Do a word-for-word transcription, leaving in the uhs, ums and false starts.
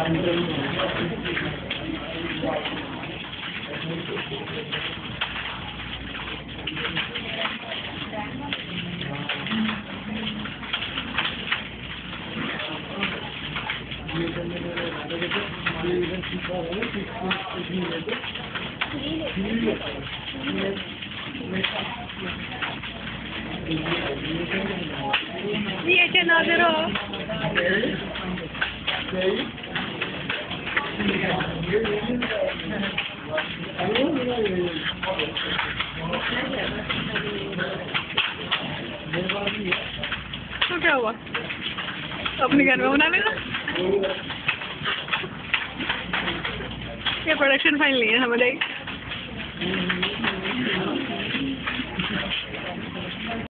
ये क्या नजर हो तो क्या हुआ अपने घर में बना लेना। ये प्रोडक्शन फाइल नहीं है हमारे।